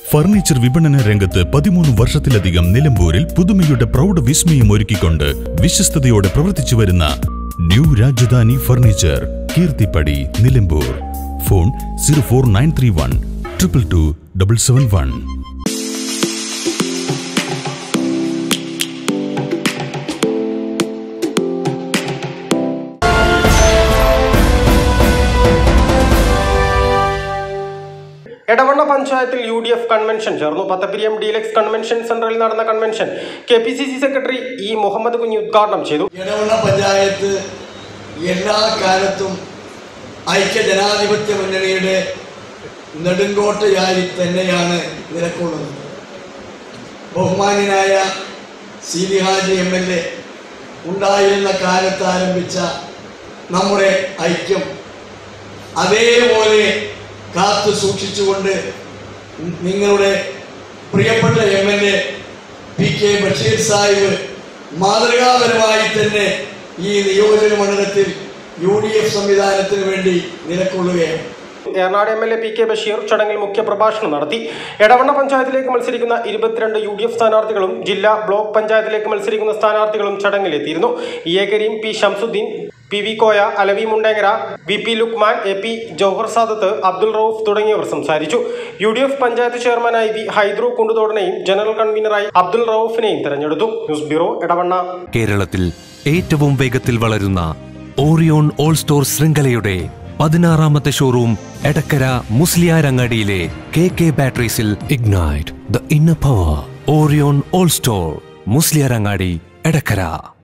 Furniture വിപണന രംഗത്ത് 13 വർഷത്തിലധികം നിലമ്പൂരിൽ പുതുമയുടെ പ്രൗഢ വിസ്മയം ഒരുക്കിക്കൊണ്ട് വിശ്വസ്തയോടെ പ്രവർത്തിച്ചു വരുന്ന new Rajdhani furniture, Keerthippadi, Nilambur. Phone 04931 222 771. Edavanna പഞ്ചായത്തിൽ UDF കൺവെൻഷൻ ചേർന്നു. പത്തപ്പിരിയം ഡീലക്സ് കൺവെൻഷൻ സെന്ററിൽ നടന്ന convention KPCC secretary E. Muhammad Kunhi ഉദ്ഘാടനം ചെയ്തു. എടവണ പഞ്ചായത്ത് എല്ലാ കാലത്തും ഐക്യ ജനാധിപത്യ മുന്നണിയുടെ നെടുങ്കോട്ടയായി തന്നെയാണ് നിലകൊള്ളുന്നത്. ബഹുമാന്യനായ CD ഹാജി MLA ഉണ്ടായിരുന്ന കാലത്ത് ആരംഭിച്ച നമ്മുടെ ഐക്യം അതേപോലെ കാത്തു സൂക്ഷിച്ചുകൊണ്ട് നിങ്ങളുടെ പ്രിയപ്പെട്ട MLA PK ബഷീർ സാഹിബ് മാതൃകാപരമായി തന്നെ ഈ നിയോജക മണ്ഡലത്തിൽ UDF സംവിധാനത്തിന് വേണ്ടി നിലകൊള്ളുകയാണ്. എറണാട് MLA PK ബഷീർ ചടങ്ങിൽ മുഖ്യപ്രഭാഷണം നടത്തി. എടവണ പഞ്ചായത്തിലേക്ക് മത്സരിക്കുന്ന 22 UDF സ്ഥാനാർത്ഥികളും ജില്ലാ ബ്ലോക്ക് പഞ്ചായത്തിലേക്ക് മത്സരിക്കുന്ന സ്ഥാനാർത്ഥികളും ചടങ്ങിലെത്തിയിരുന്നു. EA Kareem, P. Shamsuddin, PV Koya, Alavi Mundengara, VP Luqman, AP Jauhar Sadath, Abdul Rauf തുടങ്ങിയവർ സംസാരിച്ചു. UDF പഞ്ചായത്ത് ചെയർമാനായി V. ഹൈദ്രു കുണ്ടുതോടനെയും ജനറൽ കൺവീനറായി അബ്ദുൾ റൌഫിനെയും തെരഞ്ഞെടുത്തു. News bureau, Edavanna. കേരളത്തിൽ ഏറ്റവും വേഗത്തിൽ വളരുന്ന ഓറിയോൺ ഓൾ സ്റ്റോർ ശൃംഖലയുടെ 16ാമത്തെ ഷോറൂം എടക്കര മുസ്ലിയാരങ്ങാടിയിലെ KK ബാറ്ററീസിൽ. Ignite the inner power. Orion all store, Musliyarangadi, Edakkara.